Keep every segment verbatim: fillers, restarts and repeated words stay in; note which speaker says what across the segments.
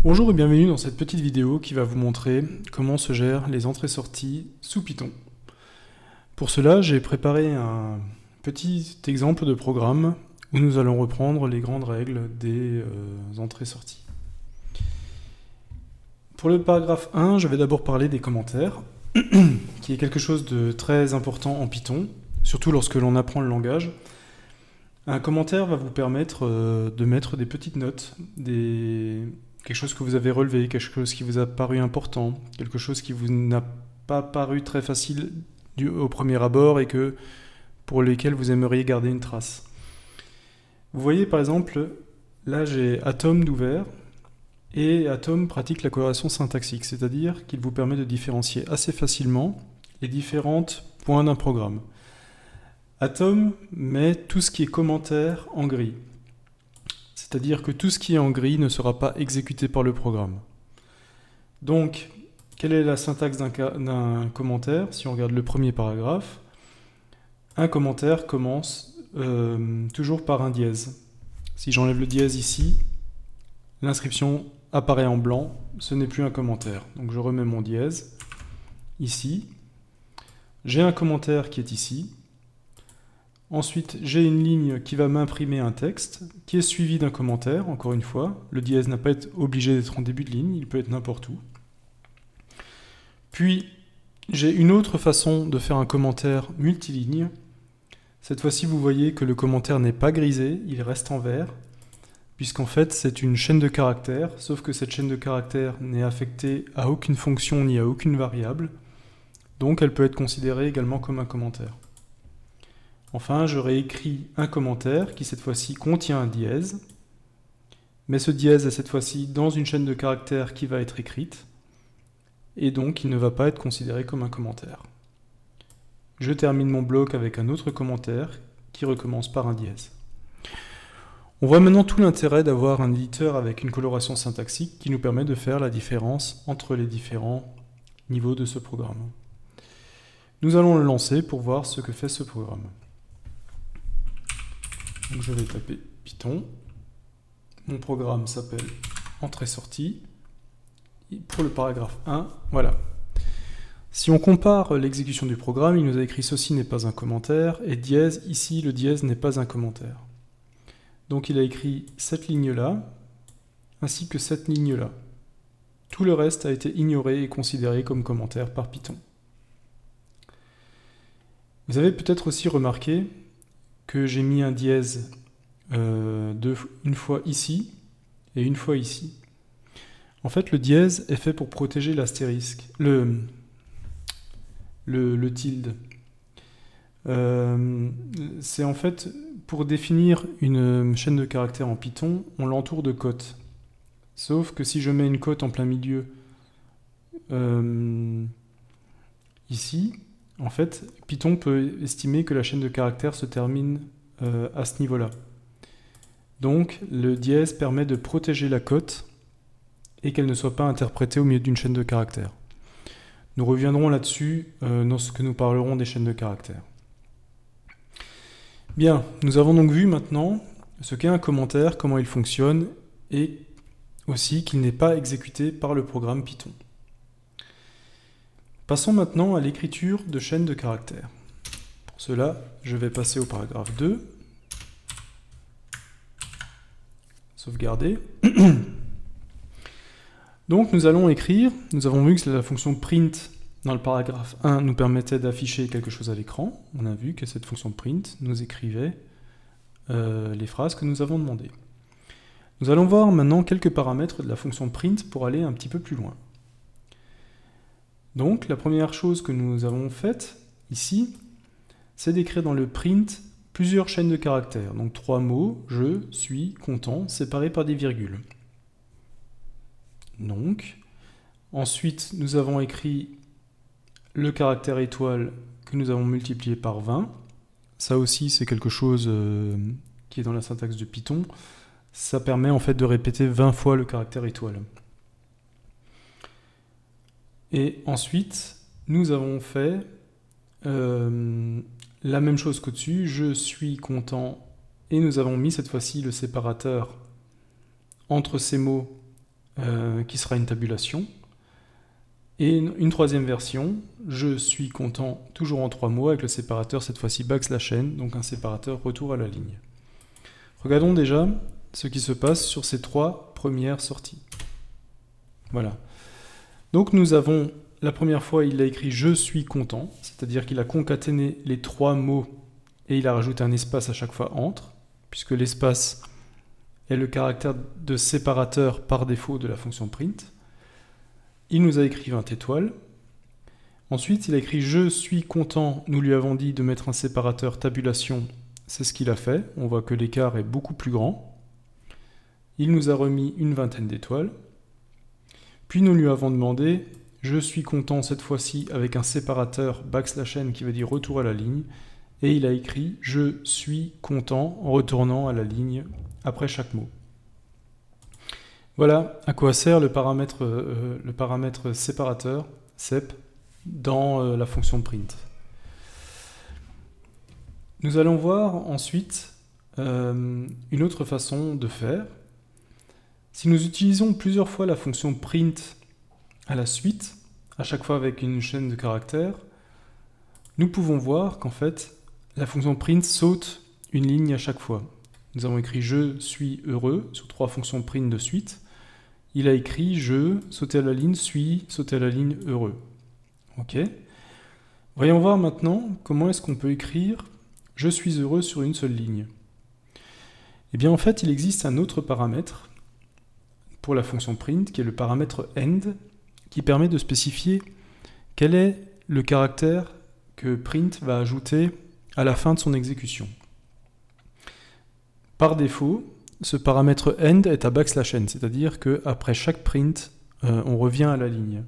Speaker 1: Bonjour et bienvenue dans cette petite vidéo qui va vous montrer comment se gèrent les entrées-sorties sous Python. Pour cela, j'ai préparé un petit exemple de programme où nous allons reprendre les grandes règles des euh, entrées-sorties. Pour le paragraphe un, je vais d'abord parler des commentaires, qui est quelque chose de très important en Python, surtout lorsque l'on apprend le langage. Un commentaire va vous permettre euh, de mettre des petites notes, des... quelque chose que vous avez relevé, quelque chose qui vous a paru important, quelque chose qui vous n'a pas paru très facile du, au premier abord et que, pour lesquels vous aimeriez garder une trace. Vous voyez par exemple, là j'ai Atom d'ouvert, et Atom pratique la coloration syntaxique, c'est-à-dire qu'il vous permet de différencier assez facilement les différents points d'un programme. Atom met tout ce qui est commentaire en gris. C'est-à-dire que tout ce qui est en gris ne sera pas exécuté par le programme. Donc, quelle est la syntaxe d'un commentaire? Si on regarde le premier paragraphe, un commentaire commence euh, toujours par un dièse. Si j'enlève le dièse ici, l'inscription apparaît en blanc, ce n'est plus un commentaire. Donc je remets mon dièse ici. J'ai un commentaire qui est ici. Ensuite, j'ai une ligne qui va m'imprimer un texte, qui est suivi d'un commentaire, encore une fois. Le dièse n'a pas été obligé d'être en début de ligne, il peut être n'importe où. Puis, j'ai une autre façon de faire un commentaire multiligne. Cette fois-ci, vous voyez que le commentaire n'est pas grisé, il reste en vert, puisqu'en fait, c'est une chaîne de caractères, sauf que cette chaîne de caractères n'est affectée à aucune fonction ni à aucune variable, donc elle peut être considérée également comme un commentaire. Enfin, j'aurais écrit un commentaire qui cette fois-ci contient un dièse, mais ce dièse est cette fois-ci dans une chaîne de caractères qui va être écrite, et donc il ne va pas être considéré comme un commentaire. Je termine mon bloc avec un autre commentaire qui recommence par un dièse. On voit maintenant tout l'intérêt d'avoir un éditeur avec une coloration syntaxique qui nous permet de faire la différence entre les différents niveaux de ce programme. Nous allons le lancer pour voir ce que fait ce programme. Donc je vais taper Python. Mon programme s'appelle entrée-sortie. Pour le paragraphe un, voilà. Si on compare l'exécution du programme, il nous a écrit ceci n'est pas un commentaire, et dièse, ici le dièse n'est pas un commentaire. Donc il a écrit cette ligne-là, ainsi que cette ligne-là. Tout le reste a été ignoré et considéré comme commentaire par Python. Vous avez peut-être aussi remarqué que j'ai mis un dièse euh, deux, une fois ici et une fois ici. En fait, le dièse est fait pour protéger l'astérisque, le, le, le tilde. Euh, c'est en fait pour définir une chaîne de caractères en Python, on l'entoure de cotes. Sauf que si je mets une cote en plein milieu euh, ici, en fait, Python peut estimer que la chaîne de caractères se termine euh, à ce niveau-là. Donc, le dièse permet de protéger la cote et qu'elle ne soit pas interprétée au milieu d'une chaîne de caractères. Nous reviendrons là-dessus euh, lorsque nous parlerons des chaînes de caractères. Bien, nous avons donc vu maintenant ce qu'est un commentaire, comment il fonctionne, et aussi qu'il n'est pas exécuté par le programme Python. Passons maintenant à l'écriture de chaînes de caractères. Pour cela, je vais passer au paragraphe deux. Sauvegarder. Donc nous allons écrire, nous avons vu que la fonction print dans le paragraphe un nous permettait d'afficher quelque chose à l'écran. On a vu que cette fonction print nous écrivait euh, les phrases que nous avons demandées. Nous allons voir maintenant quelques paramètres de la fonction print pour aller un petit peu plus loin. Donc, la première chose que nous avons faite, ici, c'est d'écrire dans le print plusieurs chaînes de caractères. Donc, trois mots, je, suis, content, séparés par des virgules. Donc, ensuite, nous avons écrit le caractère étoile que nous avons multiplié par vingt. Ça aussi, c'est quelque chose euh, qui est dans la syntaxe de Python. Ça permet en fait de répéter vingt fois le caractère étoile. Et ensuite, nous avons fait euh, la même chose qu'au-dessus, je suis content, et nous avons mis cette fois-ci le séparateur entre ces mots euh, qui sera une tabulation. Et une, une troisième version, je suis content, toujours en trois mots, avec le séparateur cette fois-ci backslash n, donc un séparateur retour à la ligne. Regardons déjà ce qui se passe sur ces trois premières sorties. Voilà. Donc nous avons, la première fois, il a écrit « je suis content », c'est-à-dire qu'il a concaténé les trois mots et il a rajouté un espace à chaque fois entre, puisque l'espace est le caractère de séparateur par défaut de la fonction print. Il nous a écrit vingt étoiles. Ensuite, il a écrit « je suis content », nous lui avons dit de mettre un séparateur tabulation, c'est ce qu'il a fait, on voit que l'écart est beaucoup plus grand. Il nous a remis une vingtaine d'étoiles. Puis nous lui avons demandé « je suis content » cette fois-ci avec un séparateur backslash n qui veut dire retour à la ligne, et il a écrit « je suis content » en retournant à la ligne après chaque mot. Voilà à quoi sert le paramètre, euh, le paramètre séparateur, sep, dans euh, la fonction print. Nous allons voir ensuite euh, une autre façon de faire. Si nous utilisons plusieurs fois la fonction print à la suite, à chaque fois avec une chaîne de caractères, nous pouvons voir qu'en fait, la fonction print saute une ligne à chaque fois. Nous avons écrit « je suis heureux » sur trois fonctions print de suite. Il a écrit « je », sauter à la ligne, « suis », sauter à la ligne, « heureux ». Ok. Voyons voir maintenant comment est-ce qu'on peut écrire « je suis heureux » sur une seule ligne. Eh bien en fait, il existe un autre paramètre pour la fonction print, qui est le paramètre end, qui permet de spécifier quel est le caractère que print va ajouter à la fin de son exécution. Par défaut, ce paramètre end est à backslash n, c'est-à-dire qu'après chaque print, euh, on revient à la ligne.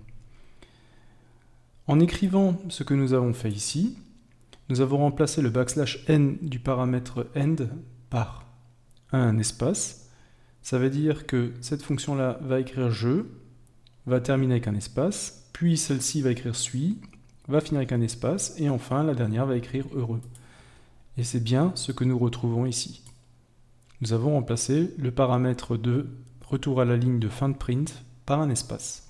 Speaker 1: En écrivant ce que nous avons fait ici, nous avons remplacé le backslash n du paramètre end par un espace. Ça veut dire que cette fonction-là va écrire « je », va terminer avec un espace, puis celle-ci va écrire « suis », va finir avec un espace, et enfin la dernière va écrire « heureux ». Et c'est bien ce que nous retrouvons ici. Nous avons remplacé le paramètre de retour à la ligne de fin de print par un espace.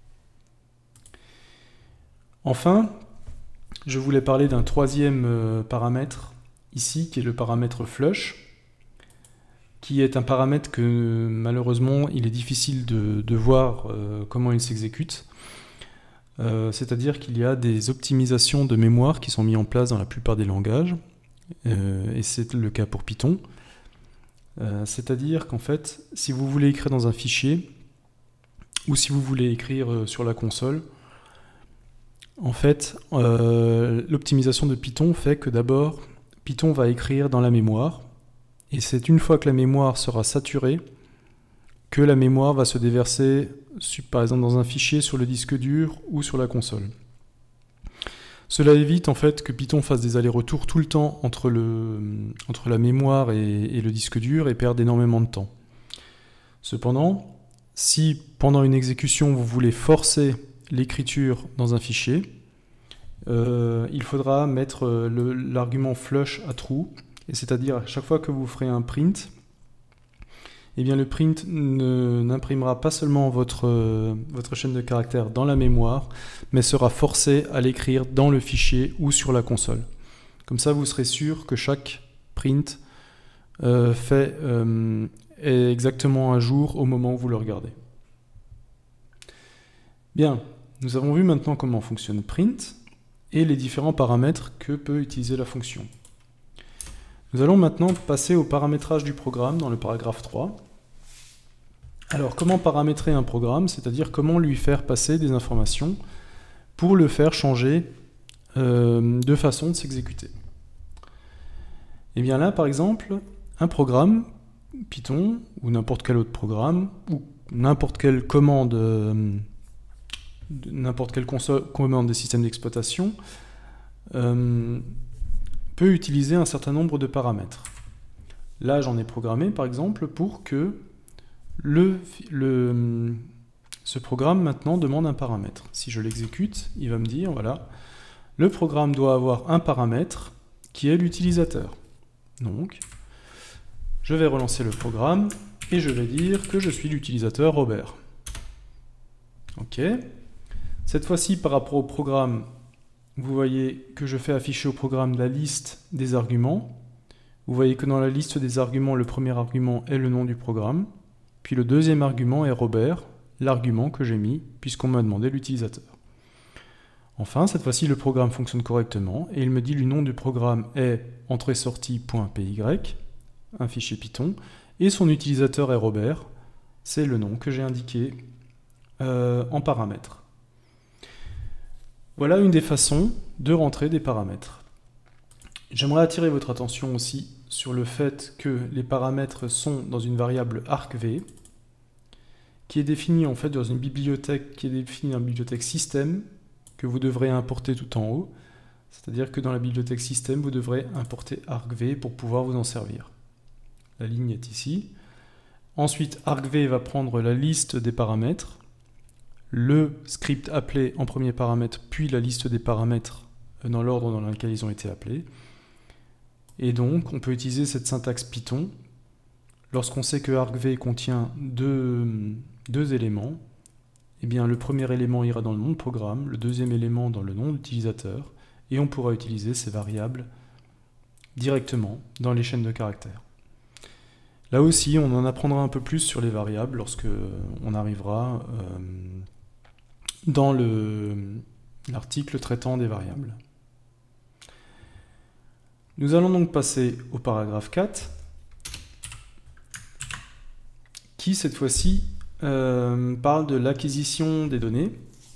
Speaker 1: Enfin, je voulais parler d'un troisième paramètre ici, qui est le paramètre flush, qui est un paramètre que malheureusement il est difficile de, de voir euh, comment il s'exécute. Euh, C'est-à-dire qu'il y a des optimisations de mémoire qui sont mises en place dans la plupart des langages, euh, et c'est le cas pour Python. Euh, C'est-à-dire qu'en fait, si vous voulez écrire dans un fichier, ou si vous voulez écrire euh, sur la console, en fait, euh, l'optimisation de Python fait que d'abord, Python va écrire dans la mémoire, et c'est une fois que la mémoire sera saturée, que la mémoire va se déverser, par exemple dans un fichier sur le disque dur ou sur la console. Cela évite en fait que Python fasse des allers-retours tout le temps entre, le, entre la mémoire et, et le disque dur et perde énormément de temps. Cependant, si pendant une exécution vous voulez forcer l'écriture dans un fichier, euh, il faudra mettre l'argument flush à true, et c'est-à-dire à chaque fois que vous ferez un print, eh bien le print n'imprimera pas seulement votre, euh, votre chaîne de caractères dans la mémoire, mais sera forcé à l'écrire dans le fichier ou sur la console. Comme ça, vous serez sûr que chaque print euh, fait, euh, est exactement à jour au moment où vous le regardez. Bien, nous avons vu maintenant comment fonctionne print et les différents paramètres que peut utiliser la fonction. Nous allons maintenant passer au paramétrage du programme dans le paragraphe trois. Alors, comment paramétrer un programme, c'est-à-dire comment lui faire passer des informations pour le faire changer euh, de façon de s'exécuter. Et bien là, par exemple, un programme Python ou n'importe quel autre programme ou n'importe quelle commande, euh, n'importe quelle console, commande des systèmes d'exploitation euh, peut utiliser un certain nombre de paramètres. Là, j'en ai programmé, par exemple, pour que le, le, ce programme, maintenant, demande un paramètre. Si je l'exécute, il va me dire, voilà, le programme doit avoir un paramètre qui est l'utilisateur. Donc, je vais relancer le programme et je vais dire que je suis l'utilisateur Robert. Ok. Cette fois-ci, par rapport au programme, vous voyez que je fais afficher au programme la liste des arguments. Vous voyez que dans la liste des arguments, le premier argument est le nom du programme, puis le deuxième argument est Robert, l'argument que j'ai mis puisqu'on m'a demandé l'utilisateur. Enfin, cette fois-ci, le programme fonctionne correctement et il me dit le nom du programme est entrée-sortie.py, un fichier Python, et son utilisateur est Robert, c'est le nom que j'ai indiqué euh, en paramètres. Voilà une des façons de rentrer des paramètres. J'aimerais attirer votre attention aussi sur le fait que les paramètres sont dans une variable argv, qui est définie en fait dans une bibliothèque qui est définie dans la bibliothèque système, que vous devrez importer tout en haut. C'est-à-dire que dans la bibliothèque système, vous devrez importer argv pour pouvoir vous en servir. La ligne est ici. Ensuite, argv va prendre la liste des paramètres, le script appelé en premier paramètre, puis la liste des paramètres dans l'ordre dans lequel ils ont été appelés. Et donc, on peut utiliser cette syntaxe Python lorsqu'on sait que argv contient deux, deux éléments. Eh bien, le premier élément ira dans le nom de programme, le deuxième élément dans le nom d'utilisateur, et on pourra utiliser ces variables directement dans les chaînes de caractères. Là aussi, on en apprendra un peu plus sur les variables lorsque on arrivera euh, dans l'article traitant des variables. Nous allons donc passer au paragraphe quatre, qui cette fois-ci euh, parle de l'acquisition des données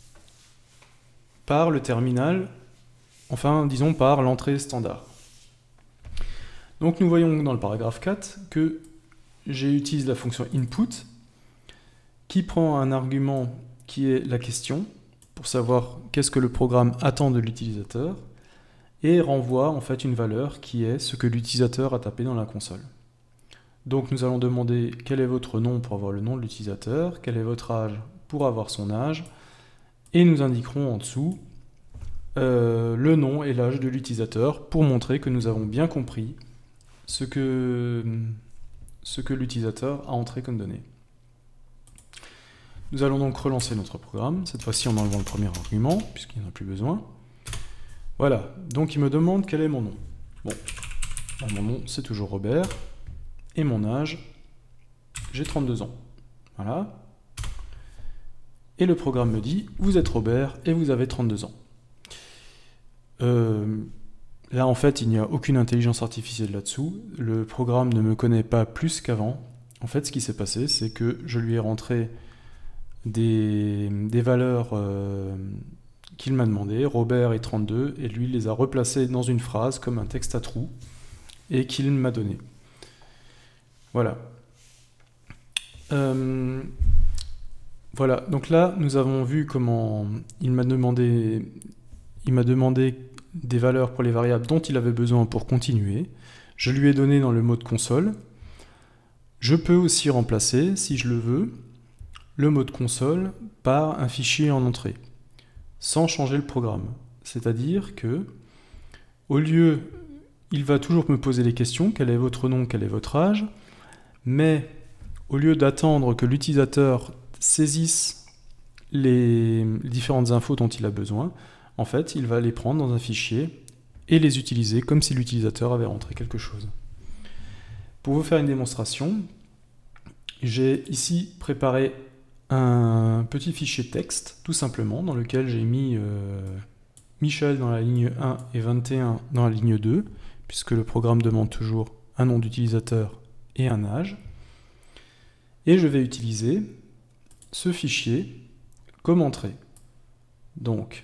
Speaker 1: par le terminal, enfin disons par l'entrée standard. Donc nous voyons dans le paragraphe quatre que j'utilise la fonction input qui prend un argument qui est la question pour savoir qu'est-ce que le programme attend de l'utilisateur et renvoie en fait une valeur qui est ce que l'utilisateur a tapé dans la console. Donc nous allons demander quel est votre nom pour avoir le nom de l'utilisateur, quel est votre âge pour avoir son âge, et nous indiquerons en dessous euh, le nom et l'âge de l'utilisateur pour montrer que nous avons bien compris ce que, ce que l'utilisateur a entré comme données. Nous allons donc relancer notre programme, cette fois-ci en enlevant le premier argument, puisqu'il n'y en a plus besoin. Voilà, donc il me demande quel est mon nom. Bon, mon nom c'est toujours Robert, et mon âge, j'ai trente-deux ans. Voilà. Et le programme me dit, vous êtes Robert et vous avez trente-deux ans. Euh, là en fait, il n'y a aucune intelligence artificielle là-dessous. Le programme ne me connaît pas plus qu'avant. En fait, ce qui s'est passé, c'est que je lui ai rentré des, des valeurs euh, qu'il m'a demandé, Robert et trente-deux, et lui les a replacées dans une phrase comme un texte à trous, et qu'il m'a donné. Voilà. Euh, voilà, donc là, nous avons vu comment il m'a demandé, il m'a demandé des valeurs pour les variables dont il avait besoin pour continuer. Je lui ai donné dans le mode console. Je peux aussi remplacer, si je le veux, le mode console par un fichier en entrée, sans changer le programme. C'est-à-dire que, au lieu, il va toujours me poser les questions, quel est votre nom, quel est votre âge, mais au lieu d'attendre que l'utilisateur saisisse les différentes infos dont il a besoin, en fait, il va les prendre dans un fichier et les utiliser comme si l'utilisateur avait rentré quelque chose. Pour vous faire une démonstration, j'ai ici préparé un petit fichier texte, tout simplement, dans lequel j'ai mis euh, Michel dans la ligne un et vingt et un dans la ligne deux, puisque le programme demande toujours un nom d'utilisateur et un âge. Et je vais utiliser ce fichier comme entrée. Donc,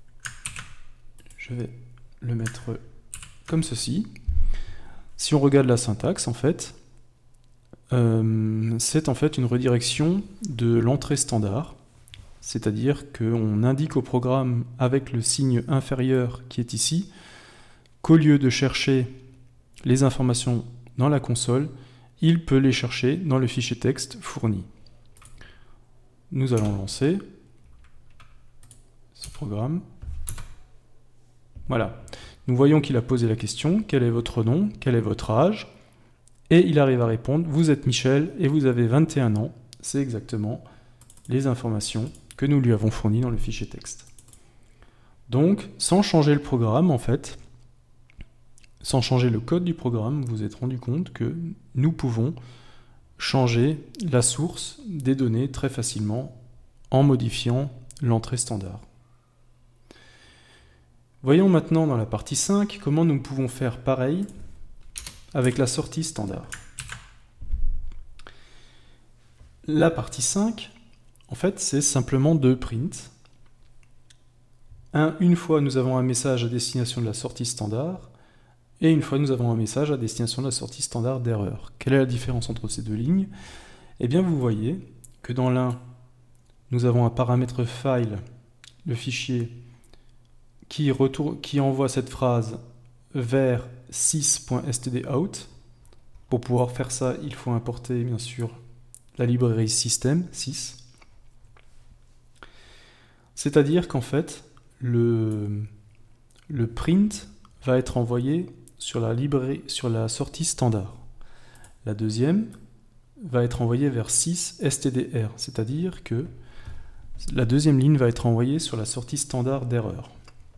Speaker 1: je vais le mettre comme ceci. Si on regarde la syntaxe, en fait, euh, c'est en fait une redirection de l'entrée standard, c'est-à-dire qu'on indique au programme avec le signe inférieur qui est ici, qu'au lieu de chercher les informations dans la console, il peut les chercher dans le fichier texte fourni. Nous allons lancer ce programme. Voilà. Nous voyons qu'il a posé la question, quel est votre nom, quel est votre âge, et il arrive à répondre, vous êtes Michel et vous avez vingt et un ans. C'est exactement les informations que nous lui avons fourni dans le fichier texte. Donc, sans changer le programme, en fait, sans changer le code du programme, vous vous êtes rendu compte que nous pouvons changer la source des données très facilement en modifiant l'entrée standard. Voyons maintenant dans la partie cinq comment nous pouvons faire pareil avec la sortie standard. La partie cinq, en fait, c'est simplement deux prints. Un, une fois, nous avons un message à destination de la sortie standard, et une fois, nous avons un message à destination de la sortie standard d'erreur. Quelle est la différence entre ces deux lignes? Eh bien, vous voyez que dans l'un, nous avons un paramètre file, le fichier, qui, retourne, qui envoie cette phrase vers sys.stdout. Pour pouvoir faire ça, il faut importer, bien sûr, la librairie system, sys. C'est-à-dire qu'en fait, le, le print va être envoyé sur la, librairie, sur la sortie standard. La deuxième va être envoyée vers sys.stdr, c'est-à-dire que la deuxième ligne va être envoyée sur la sortie standard d'erreur.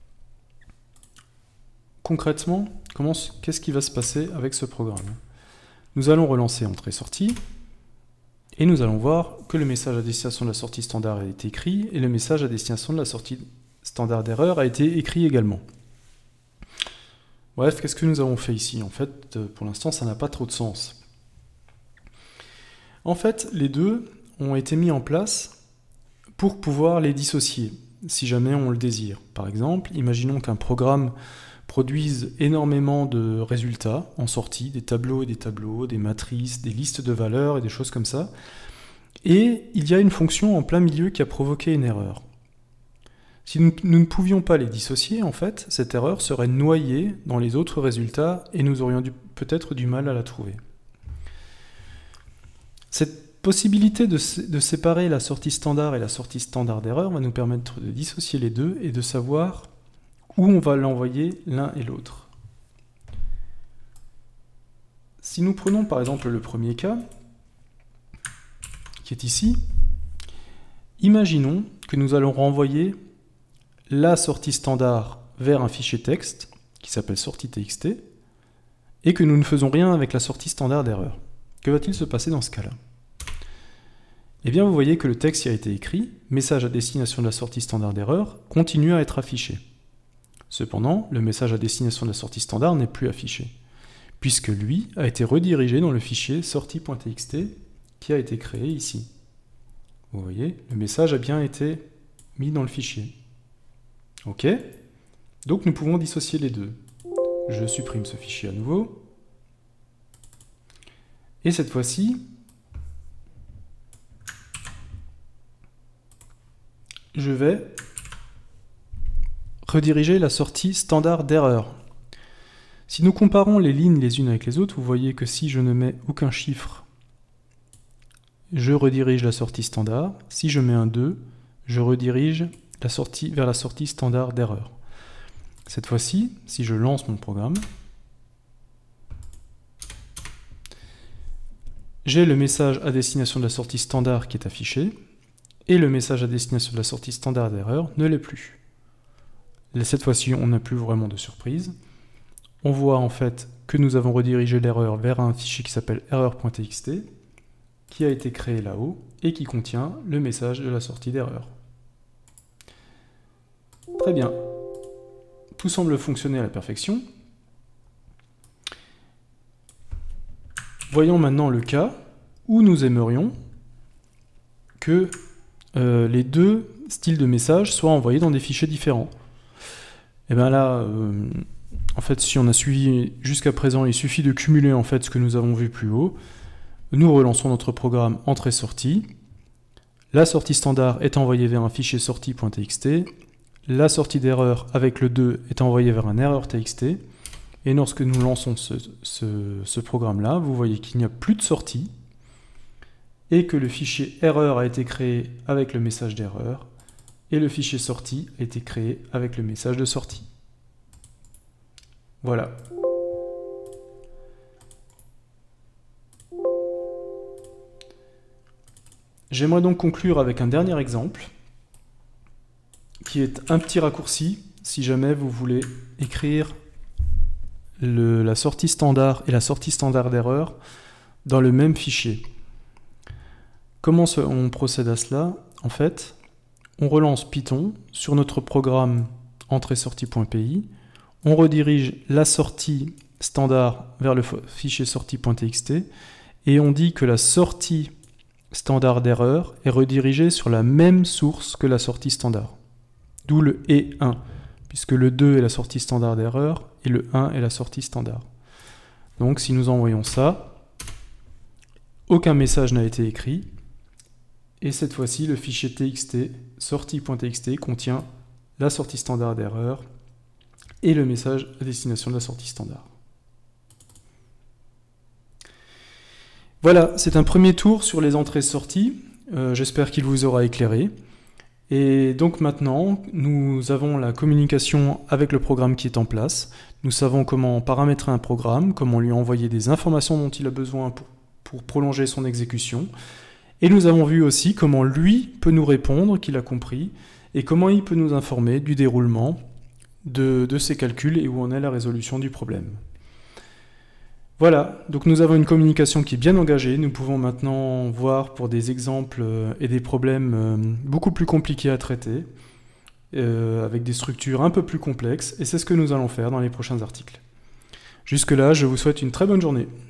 Speaker 1: Concrètement, qu'est-ce qui va se passer avec ce programme? Nous allons relancer entrée-sortie, et nous allons voir que le message à destination de la sortie standard a été écrit, et le message à destination de la sortie standard d'erreur a été écrit également. Bref, qu'est-ce que nous avons fait ici? En fait, pour l'instant, ça n'a pas trop de sens. En fait, les deux ont été mis en place pour pouvoir les dissocier, si jamais on le désire. Par exemple, imaginons qu'un programme produise énormément de résultats en sortie, des tableaux et des tableaux, des matrices, des listes de valeurs et des choses comme ça. Et il y a une fonction en plein milieu qui a provoqué une erreur. Si nous, nous ne pouvions pas les dissocier, en fait, cette erreur serait noyée dans les autres résultats et nous aurions peut-être du mal à la trouver. Cette possibilité de, de séparer la sortie standard et la sortie standard d'erreur va nous permettre de dissocier les deux et de savoir où on va l'envoyer l'un et l'autre. Si nous prenons par exemple le premier cas, qui est ici, imaginons que nous allons renvoyer la sortie standard vers un fichier texte qui s'appelle sortie.txt et que nous ne faisons rien avec la sortie standard d'erreur. Que va-t-il se passer dans ce cas-là? Eh bien, vous voyez que le texte qui a été écrit, message à destination de la sortie standard d'erreur, continue à être affiché. Cependant, le message à destination de la sortie standard n'est plus affiché, puisque lui a été redirigé dans le fichier sortie.txt qui a été créé ici. Vous voyez, le message a bien été mis dans le fichier. Ok? Donc nous pouvons dissocier les deux. Je supprime ce fichier à nouveau. Et cette fois-ci, je vais rediriger la sortie standard d'erreur. Si nous comparons les lignes les unes avec les autres, vous voyez que si je ne mets aucun chiffre, je redirige la sortie standard. Si je mets un deux, je redirige la sortie vers la sortie standard d'erreur. Cette fois-ci, si je lance mon programme, j'ai le message à destination de la sortie standard qui est affiché, et le message à destination de la sortie standard d'erreur ne l'est plus. Cette fois-ci, on n'a plus vraiment de surprise. On voit en fait que nous avons redirigé l'erreur vers un fichier qui s'appelle erreur.txt, qui a été créé là-haut, et qui contient le message de la sortie d'erreur. Très bien. Tout semble fonctionner à la perfection. Voyons maintenant le cas où nous aimerions que euh, les deux styles de messages soient envoyés dans des fichiers différents. Et bien là, euh, en fait, si on a suivi jusqu'à présent, il suffit de cumuler en fait ce que nous avons vu plus haut. Nous relançons notre programme entrée-sortie. La sortie standard est envoyée vers un fichier sortie.txt. La sortie d'erreur avec le deux est envoyée vers un erreur.txt. Et lorsque nous lançons ce, ce, ce programme-là, vous voyez qu'il n'y a plus de sortie et que le fichier erreur a été créé avec le message d'erreur et le fichier sortie a été créé avec le message de sortie. Voilà. J'aimerais donc conclure avec un dernier exemple qui est un petit raccourci si jamais vous voulez écrire le, la sortie standard et la sortie standard d'erreur dans le même fichier. Comment on procède à cela? En fait, on relance Python sur notre programme entrée-sortie.py, on redirige la sortie standard vers le fichier sortie.txt et on dit que la sortie standard d'erreur est redirigée sur la même source que la sortie standard. D'où le E un, puisque le deux est la sortie standard d'erreur et le un est la sortie standard. Donc si nous envoyons ça, aucun message n'a été écrit, et cette fois-ci le fichier txt sortie.txt contient la sortie standard d'erreur et le message à destination de la sortie standard. Voilà, c'est un premier tour sur les entrées-sorties. Euh, J'espère qu'il vous aura éclairé. Et donc maintenant, nous avons la communication avec le programme qui est en place. Nous savons comment paramétrer un programme, comment lui envoyer des informations dont il a besoin pour, pour prolonger son exécution. Et nous avons vu aussi comment lui peut nous répondre, qu'il a compris, et comment il peut nous informer du déroulement de, de ses calculs et où en est la résolution du problème. Voilà, donc nous avons une communication qui est bien engagée. Nous pouvons maintenant voir pour des exemples et des problèmes beaucoup plus compliqués à traiter, euh, avec des structures un peu plus complexes, et c'est ce que nous allons faire dans les prochains articles. Jusque-là, je vous souhaite une très bonne journée.